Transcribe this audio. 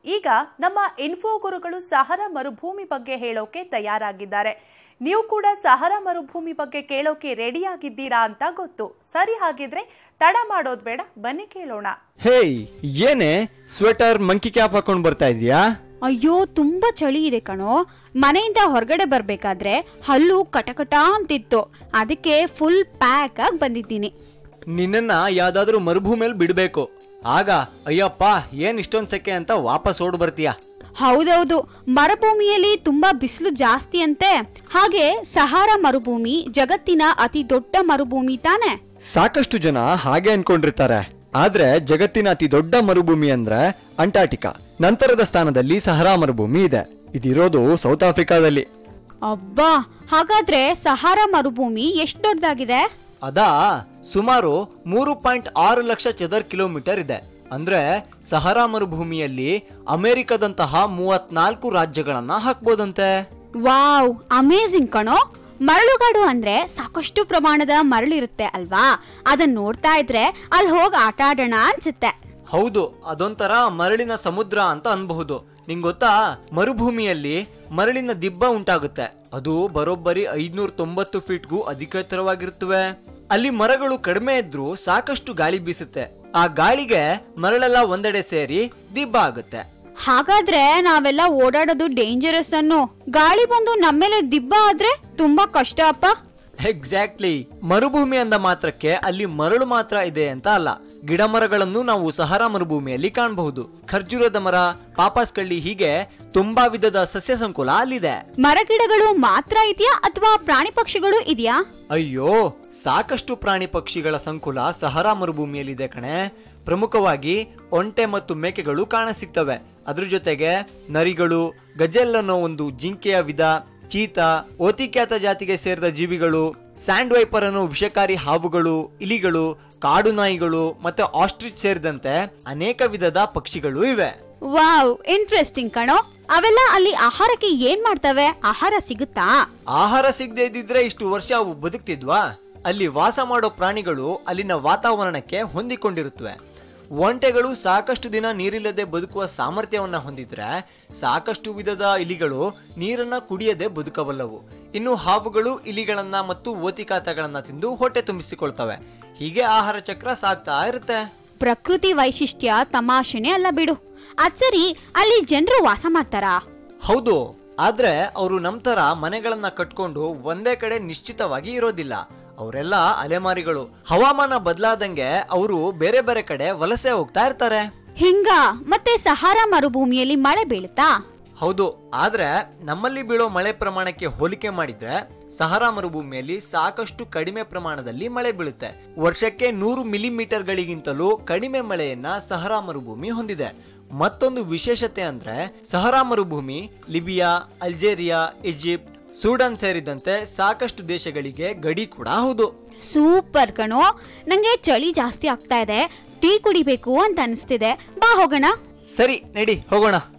ಈಗ ನಮ್ಮ ಇನ್ಫೋ ಗುರುಗಳು ಸಹರಾ ಮರುಭೂಮಿ ಬಗ್ಗೆ ಹೇಳೋಕೆ ತಯಾರಾಗಿದ್ದಾರೆ. ನೀವು ಕೂಡ ಸಹರಾ ಮರುಭೂಮಿ ಬಗ್ಗೆ ಕೇಳೋಕೆ ರೆಡಿ ಆಗಿದ್ದೀರಾ ಅಂತ ಗೊತ್ತು. ಸರಿ, ಹಾಗಿದ್ರೆ ತಡ ಮಾಡೋದ್ ಬೇಡ, ಬನ್ನಿ ಕೇಳೋಣ. ಹೇಯ್, ಏನೇ ಸ್ವೆಟರ್ ಮಂಕಿ ಕ್ಯಾಪ್ ಹಾಕೊಂಡ್ ಬರ್ತಾ ಇದೀಯಾ? ಅಯ್ಯೋ, ತುಂಬಾ ಚಳಿ ಇದೆ ಕಣೋ. ಮನೆಯಿಂದ ಹೊರಗಡೆ ಬರ್ಬೇಕಾದ್ರೆ ಹಲ್ಲು ಕಟಕಟ ಅಂತಿತ್ತು, ಅದಕ್ಕೆ ಫುಲ್ ಪ್ಯಾಕ್ ಆಗಿ ಬಂದಿದ್ದೀನಿ. ನಿನ್ನನ್ನ ಯಾವ್ದಾದ್ರು ಮರುಭೂಮಿಯಲ್ಲಿ ಬಿಡ್ಬೇಕು, ಆಗ ಅಯ್ಯಪ್ಪ ಏನ್ ಇಷ್ಟೊಂದ್ ಸೆಕೆ ಅಂತ ವಾಪಸ್ ಓಡ್ ಬರ್ತೀಯ. ಹೌದೌದು, ಮರುಭೂಮಿಯಲ್ಲಿ ತುಂಬಾ ಬಿಸಿಲು ಜಾಸ್ತಿ ಅಂತೆ. ಹಾಗೆ ಸಹಾರಾ ಮರುಭೂಮಿ ಜಗತ್ತಿನ ಅತಿ ದೊಡ್ಡ ಮರುಭೂಮಿ ತಾನೆ. ಸಾಕಷ್ಟು ಜನ ಹಾಗೆ ಅನ್ಕೊಂಡಿರ್ತಾರೆ, ಆದ್ರೆ ಜಗತ್ತಿನ ಅತಿ ದೊಡ್ಡ ಮರುಭೂಮಿ ಅಂದ್ರೆ ಅಂಟಾರ್ಟಿಕಾ. ನಂತರದ ಸ್ಥಾನದಲ್ಲಿ ಸಹರಾ ಮರುಭೂಮಿ ಇದೆ. ಇದಿರೋದು ಸೌತ್ ಆಫ್ರಿಕಾದಲ್ಲಿ. ಅಬ್ಬಾ, ಹಾಗಾದ್ರೆ ಸಹಾರಾ ಮರುಭೂಮಿ ಎಷ್ಟು ದೊಡ್ಡದಾಗಿದೆ? ಅದಾ, ಸುಮಾರು 3.6 ಲಕ್ಷ ಚದರ್ ಕಿಲೋಮೀಟರ್ ಇದೆ. ಅಂದ್ರೆ ಸಹರಾ ಮರುಭೂಮಿಯಲ್ಲಿ ಅಮೆರಿಕದಂತಹ 34 ರಾಜ್ಯಗಳನ್ನ ಹಾಕ್ಬೋದಂತೆ. ವಾವ್, ಅಮೇಜಿಂಗ್ ಕಣೋ. ಮರಳುಗಾಡು ಅಂದ್ರೆ ಸಾಕಷ್ಟು ಪ್ರಮಾಣದ ಮರಳಿರುತ್ತೆ ಅಲ್ವಾ? ಅದನ್ನ ನೋಡ್ತಾ ಇದ್ರೆ ಅಲ್ಲಿ ಹೋಗಿ ಆಟ ಆಡೋಣ ಅನ್ಸುತ್ತೆ. ಹೌದು, ಅದೊಂಥರ ಮರಳಿನ ಸಮುದ್ರ ಅಂತ ಅನ್ಬಹುದು. ನಿಂಗ್ ಗೊತ್ತಾ, ಮರುಭೂಮಿಯಲ್ಲಿ ಮರಳಿನ ದಿಬ್ಬ ಉಂಟಾಗುತ್ತೆ. ಅದು ಬರೋಬ್ಬರಿ 590 ಫೀಟ್ಗೂ ಅಧಿಕ ಎತ್ತರವಾಗಿರುತ್ತವೆ. ಅಲ್ಲಿ ಮರಗಳು ಕಡಿಮೆ ಇದ್ರೂ ಸಾಕಷ್ಟು ಗಾಳಿ ಬೀಸುತ್ತೆ. ಆ ಗಾಳಿಗೆ ಮರಳೆಲ್ಲ ಒಂದೆಡೆ ಸೇರಿ ದಿಬ್ಬ ಆಗುತ್ತೆ. ಹಾಗಾದ್ರೆ ನಾವೆಲ್ಲ ಓಡಾಡೋದು ಡೇಂಜರಸ್ ಅನ್ನು. ಗಾಳಿ ಬಂದು ನಮ್ಮೇಲೆ ದಿಬ್ಬ ಆದ್ರೆ ತುಂಬಾ ಕಷ್ಟ ಅಪ್ಪ. ಎಕ್ಸಾಕ್ಟ್ಲಿ. ಮರುಭೂಮಿ ಅಂದ ಮಾತ್ರಕ್ಕೆ ಅಲ್ಲಿ ಮರಳು ಮಾತ್ರ ಇದೆ ಅಂತ ಅಲ್ಲ, ಗಿಡ ಮರಗಳನ್ನು ನಾವು ಸಹರಾ ಮರುಭೂಮಿಯಲ್ಲಿ ಕಾಣಬಹುದು. ಖರ್ಜೂರದ ಮರ, ಪಾಪಾಸ್ ಕಳ್ಳಿ, ಹೀಗೆ ತುಂಬಾ ವಿಧದ ಸಸ್ಯ ಸಂಕುಲ ಅಲ್ಲಿದೆ. ಮರಗಿಡಗಳು ಮಾತ್ರ ಇದೆಯಾ ಅಥವಾ ಪ್ರಾಣಿ ಪಕ್ಷಿಗಳು ಇದೆಯಾ? ಅಯ್ಯೋ, ಸಾಕಷ್ಟು ಪ್ರಾಣಿ ಪಕ್ಷಿಗಳ ಸಂಕುಲ ಸಹರಾ ಮರುಭೂಮಿಯಲ್ಲಿದೆ ಕಣೆ. ಪ್ರಮುಖವಾಗಿ ಒಂಟೆ ಮತ್ತು ಮೇಕೆಗಳು ಕಾಣಸಿಗ್ತವೆ. ಅದ್ರ ಜೊತೆಗೆ ನರಿಗಳು, ಗಜೆಲ್ ಅನ್ನೋ ಒಂದು ಜಿಂಕೆಯ ವಿಧ, ಚೀತಾ, ಓತಿಕ್ಯಾತ ಜಾತಿಗೆ ಸೇರಿದ ಜೀವಿಗಳು, ಸ್ಯಾಂಡ್ ವೈಪರ್ ಅನ್ನೋ ವಿಷಕಾರಿ ಹಾವುಗಳು, ಇಲಿಗಳು, ಕಾಡು ನಾಯಿಗಳು ಮತ್ತೆ ಆಸ್ಟ್ರಿಚ್ ಸೇರಿದಂತೆ ಅನೇಕ ವಿಧದ ಪಕ್ಷಿಗಳು ಇವೆ. ವಾವ್, ಇಂಟ್ರೆಸ್ಟಿಂಗ್ ಕಣೋ. ಅವೆಲ್ಲ ಅಲ್ಲಿ ಆಹಾರಕ್ಕೆ ಏನ್ ಮಾಡ್ತವೆ? ಆಹಾರ ಸಿಗುತ್ತಾ? ಆಹಾರ ಸಿಗದೆ ಇದ್ದಿದ್ರೆ ಇಷ್ಟು ವರ್ಷ ಅವು ಬದುಕ್ತಿದ್ವಾ? ಅಲ್ಲಿ ವಾಸ ಮಾಡೋ ಪ್ರಾಣಿಗಳು ಅಲ್ಲಿನ ವಾತಾವರಣಕ್ಕೆ ಹೊಂದಿಕೊಂಡಿರುತ್ತವೆ. ಒಂಟೆಗಳು ಸಾಕಷ್ಟು ದಿನ ನೀರಿಲ್ಲದೆ ಬದುಕುವ ಸಾಮರ್ಥ್ಯವನ್ನ ಹೊಂದಿದ್ರೆ, ಸಾಕಷ್ಟು ವಿಧದ ಇಲಿಗಳು ನೀರನ್ನ ಕುಡಿಯದೆ ಬದುಕಬಲ್ಲವು. ಇನ್ನು ಹಾವುಗಳು ಇಲಿಗಳನ್ನ ಮತ್ತು ಓತಿಕಾತಗಳನ್ನ ತಿಂದು ಹೊಟ್ಟೆ ತುಂಬಿಸಿಕೊಳ್ತವೆ. ಹೀಗೆ ಆಹಾರ ಚಕ್ರ ಸಾಗ್ತಾ ಇರುತ್ತೆ. ಪ್ರಕೃತಿ ವೈಶಿಷ್ಟ್ಯ ತಮಾಷೆನೆ ಅಲ್ಲ ಬಿಡು. ಅದ್ ಸರಿ, ಅಲ್ಲಿ ಜನರು ವಾಸ ಮಾಡ್ತಾರಾ? ಹೌದು, ಆದ್ರೆ ಅವರು ನಮ್ ತರ ಮನೆಗಳನ್ನ ಕಟ್ಕೊಂಡು ಒಂದೇ ಕಡೆ ನಿಶ್ಚಿತವಾಗಿ ಇರೋದಿಲ್ಲ. ಅವರೆಲ್ಲ ಅಲೆಮಾರಿಗಳು. ಹವಾಮಾನ ಬದಲಾದಂಗೆ ಅವರು ಬೇರೆ ಬೇರೆ ಕಡೆ ವಲಸೆ ಹೋಗ್ತಾ ಇರ್ತಾರೆ. ಹಿಂಗ? ಮತ್ತೆ ಸಹಾರಾ ಮರುಭೂಮಿಯಲ್ಲಿ ಮಳೆ ಬೀಳುತ್ತಾ? ಹೌದು, ಆದ್ರೆ ನಮ್ಮಲ್ಲಿ ಬೀಳೋ ಮಳೆ ಪ್ರಮಾಣಕ್ಕೆ ಹೋಲಿಕೆ ಮಾಡಿದ್ರೆ ಸಹರಾ ಮರುಭೂಮಿಯಲ್ಲಿ ಸಾಕಷ್ಟು ಕಡಿಮೆ ಪ್ರಮಾಣದಲ್ಲಿ ಮಳೆ ಬೀಳುತ್ತೆ. ವರ್ಷಕ್ಕೆ 100 ಮಿಲಿಮೀಟರ್ ಗಳಿಗಿಂತಲೂ ಕಡಿಮೆ ಮಳೆಯನ್ನ ಸಹರಾ ಮರುಭೂಮಿ ಹೊಂದಿದೆ. ಮತ್ತೊಂದು ವಿಶೇಷತೆ ಅಂದ್ರೆ ಸಹರಾ ಮರುಭೂಮಿ ಲಿಬಿಯಾ, ಅಲ್ಜೇರಿಯಾ, ಈಜಿಪ್ಟ್, ಸೂಡನ್ ಸೇರಿದಂತೆ ಸಾಕಷ್ಟು ದೇಶಗಳಿಗೆ ಗಡಿ ಕೂಡ ಹೌದು. ಸೂಪರ್ ಕಣೋ. ನಂಗೆ ಚಳಿ ಜಾಸ್ತಿ ಆಗ್ತಾ ಇದೆ, ಟೀ ಕುಡಿಬೇಕು ಅಂತ ಅನಿಸ್ತಿದೆ. ಬಾ ಹೋಗೋಣ. ಸರಿ, ನಡಿ ಹೋಗೋಣ.